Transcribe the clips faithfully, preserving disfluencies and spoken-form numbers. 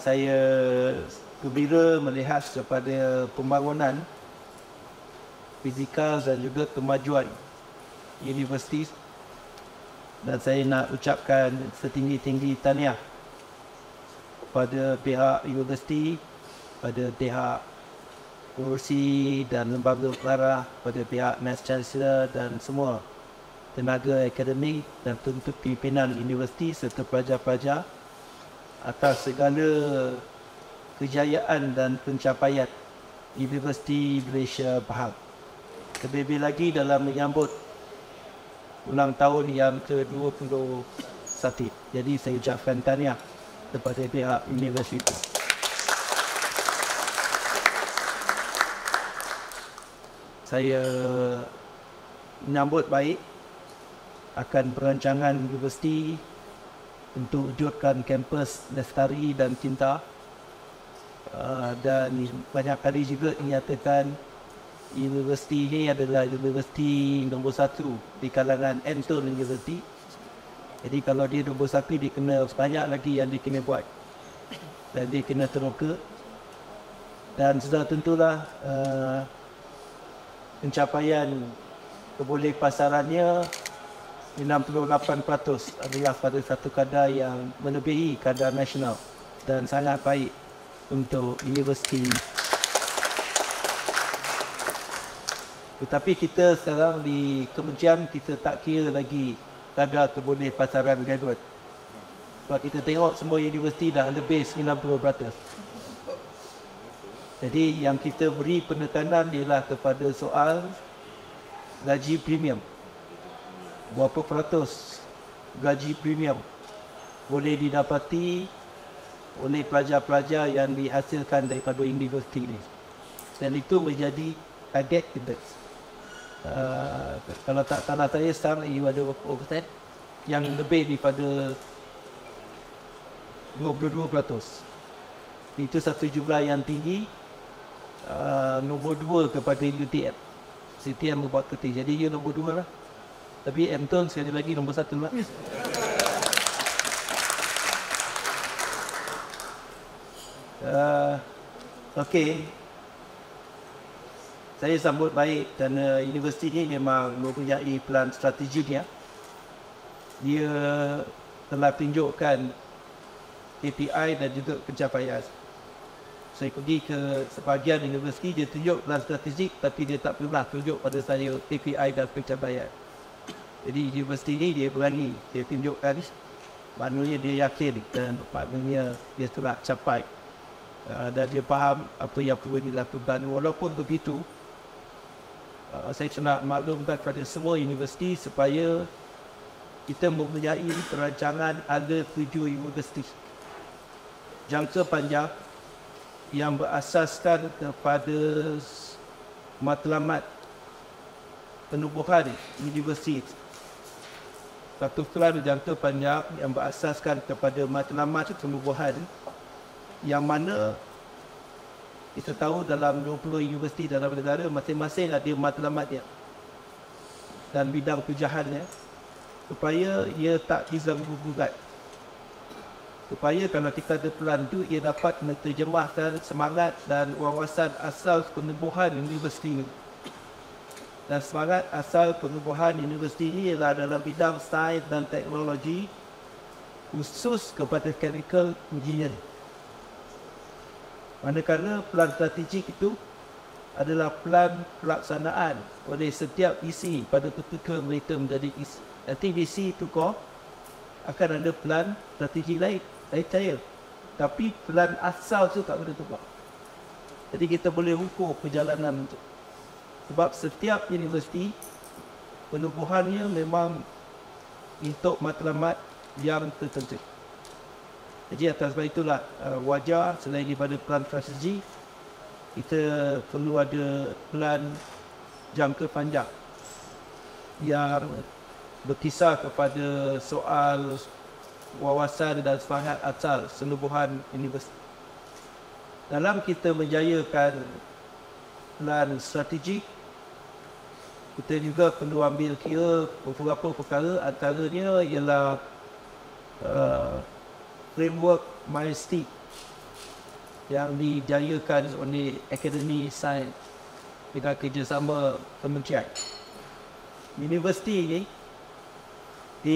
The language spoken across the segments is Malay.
Saya gembira melihat kepada pembangunan fizikal dan juga kemajuan universiti, dan saya nak ucapkan setinggi-tinggi tahniah kepada pihak universiti, pada pihak pengurusi dan lembaga pengarah, pada pihak Vice Chancellor dan semua tenaga akademik dan tentu pimpinan universiti serta pelajar-pelajar atas segala kejayaan dan pencapaian Universiti Malaysia Berhad. Terlebih lagi dalam menyambut ulang tahun yang ke dua puluh satu. Jadi saya ucapkan tahniah kepada pihak universiti. Saya menyambut baik akan perancangan universiti untuk wujudkan kampus lestari dan cinta, uh, dan banyak kali juga dinyatakan universiti ini adalah universiti nombor satu di kalangan Anton University. Jadi kalau dia nombor satu, dia kena banyak lagi yang dia kena buat dan dia kena teroka. Dan sudah tentulah uh, pencapaian keboleh pasarannya enam puluh lapan peratus adalah pada satu kadar yang melebihi kadar nasional dan sangat baik untuk universiti. Tetapi kita sekarang di kementerian, kita tak kira lagi kadar keboleh pasaran graduate. Sebab kita tengok semua universiti dah lebih sembilan puluh peratus. Jadi yang kita beri penekanan ialah kepada soal gaji premium. Berapa peratus gaji premium boleh didapati oleh pelajar-pelajar yang dihasilkan daripada universiti ini. Dan itu menjadi target kita. Uh, kalau tak salah saya, sekarang ia ada berapa persen yang lebih daripada dua puluh dua peratus. Itu satu jumlah yang tinggi. Uh, nombor dua kepada U T M. U T M membuat ketik. Jadi ia nombor dua lah. Tapi Anton sekali lagi nombor satu lah. Uh, Okey. Saya sambut baik kerana universiti ini memang mempunyai plan strategik ya. Dia telah tunjukkan K P I dan juga pencapaian. Saya pergi ke sebahagian universiti, dia tunjuk plan strategik tapi dia tak pernah tunjuk pada saya K P I dan pencapaian. Jadi universiti ini dia berani, dia tunjukkan, maknanya dia yakin dan maknanya dia telah capai uh, dan dia faham apa yang perlu dilakukan. Walaupun begitu, uh, saya nak maklumkan kepada semua universiti supaya kita mempunyai perancangan ada tujuh universiti jangka panjang yang berasaskan kepada matlamat penubuhan universiti. Satu plan jangka panjang yang berasaskan kepada matlamat penubuhan, yang mana kita tahu dalam dua puluh universiti dalam negara masing-masing ada matlamatnya dan bidang tujahannya, supaya ia tak diganggu-gugat. Supaya kalau kita ada plan itu, ia dapat menerjemahkan semangat dan wawasan asal penubuhan universiti ini. Dan semangat asal penubuhan universiti ini ialah dalam bidang sains dan teknologi, khusus kepada chemical engineering. Manakala plan strategik itu adalah plan pelaksanaan oleh setiap visi pada ketika mereka menjadi visi. Nanti visi itu kau akan ada plan strategi lain, saya percaya. Tapi plan asal itu tak boleh tukar. Jadi kita boleh ukur perjalanan itu. Sebab setiap universiti penubuhannya memang untuk matlamat yang tertentu. Jadi atas sebab itulah uh, wajar selain daripada plan strategi, kita perlu ada plan jangka panjang yang berkisar kepada soal wawasan dan semangat asal seluruhan universiti. Dalam kita menjayakan plan strategik, kita juga perlu ambil kira beberapa perkara, antaranya ialah uh, framework milestone yang dijayakan oleh Akademi Sains dengan kerjasama kementerian. Universiti ini di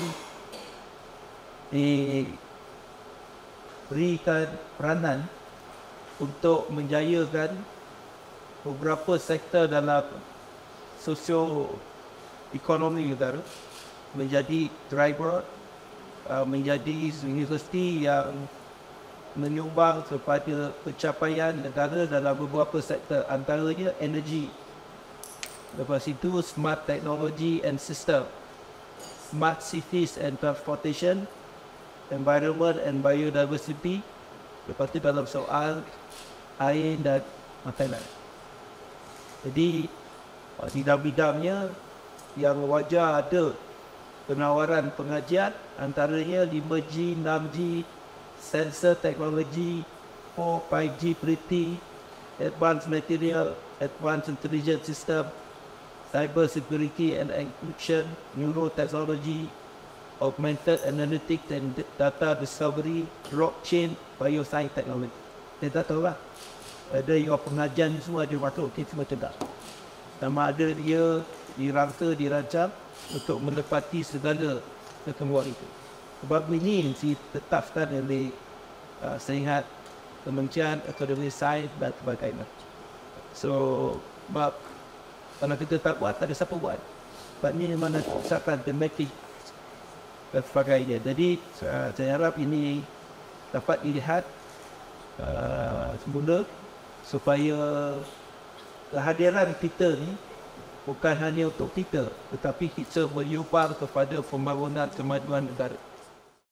diberikan peranan untuk menjayakan beberapa sektor dalam sosio-ekonomi negara, menjadi driver, uh, menjadi universiti yang menyumbang kepada pencapaian negara dalam beberapa sektor, antaranya energi, lepas itu smart technology and system, smart cities and transportation, environment and biodiversity, lepas itu dalam soal air dan makanan. Jadi bidang-bidangnya yang wajar ada penawaran pengajian, antaranya lima G, enam G, sensor teknologi, four, five G printing, advanced material, advanced intelligence system, cyber security and encryption, neurotechnology, augmented analytics and data discovery, blockchain, bioscience technology. Kita tahu lah, ada yang pengajian semua dia masuk, kita semua cedak. Sama ada dia dirangka, dirancang untuk menepati segala kekeluar itu. Sebab ini ditetapkan oleh uh, Seringat Kementerian Akademi Sains dan sebagainya. So, sebab kalau kita tak buat, tak ada siapa buat. Sebab ini mana usahakan tematik dan sebagainya. Jadi, uh, saya harap ini dapat dilihat uh, semula supaya kehadiran kita ni bukan hanya untuk kita, tetapi kita menyumbang kepada pembangunan kemajuan negara.